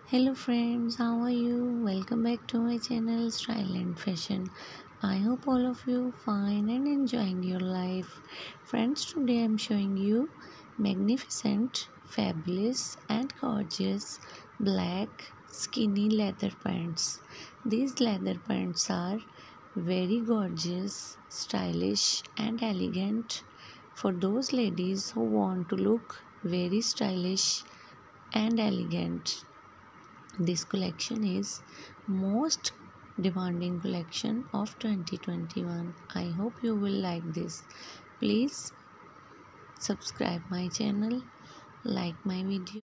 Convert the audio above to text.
Hello friends, how are you? Welcome back to my channel Style and Fashion. I hope all of you fine and enjoying your life. Friends, today I'm showing you magnificent, fabulous and gorgeous black skinny leather pants. These leather pants are very gorgeous, stylish and elegant for those ladies who want to look very stylish and elegant. This collection is most demanding collection of 2021. I hope you will like this. Please subscribe my channel, like my video.